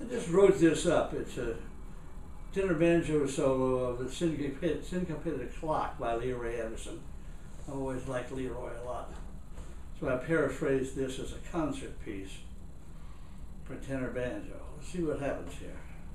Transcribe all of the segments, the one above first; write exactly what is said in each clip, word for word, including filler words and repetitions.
I just wrote this up. It's a Tenor Banjo Solo of the Syncopated, Syncopated Clock by Leroy Anderson. I always liked Leroy a lot. So I paraphrased this as a concert piece for tenor banjo. Let's see what happens here.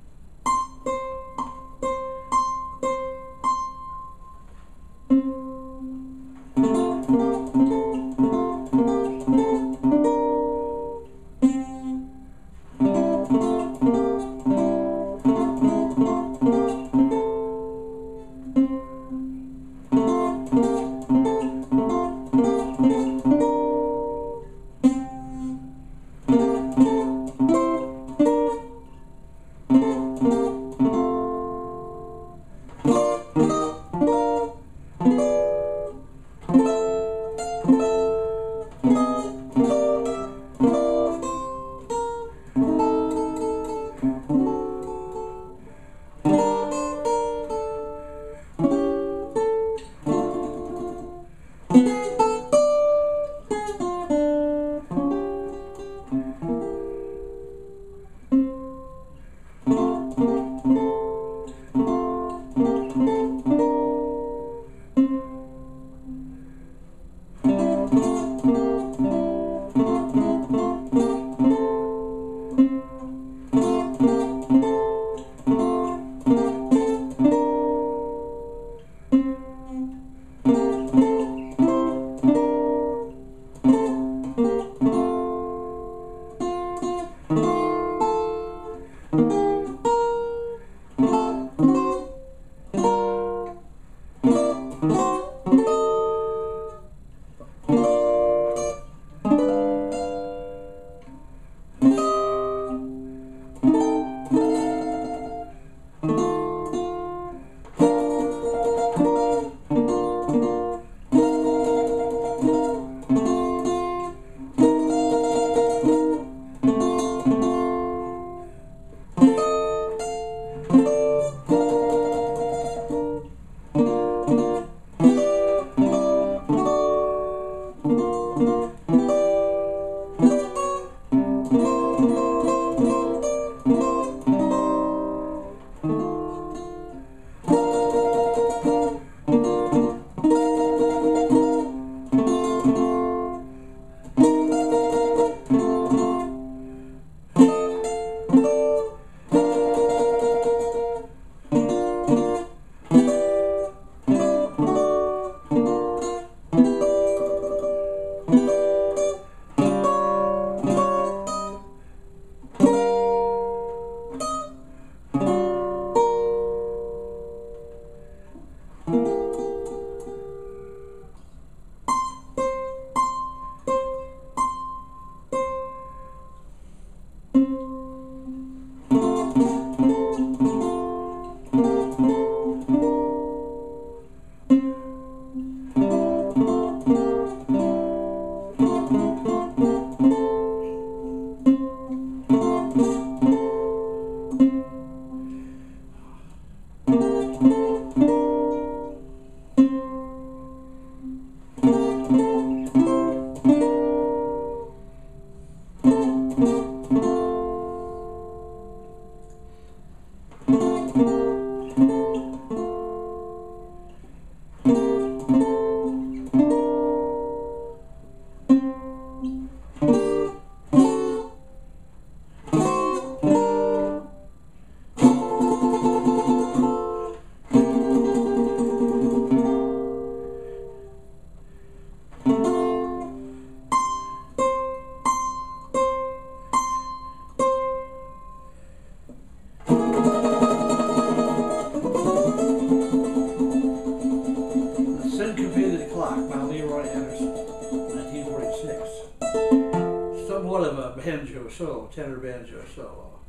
Syncopated Clock by Leroy Anderson, nineteen forty-six. Somewhat of a banjo solo, tenor banjo solo.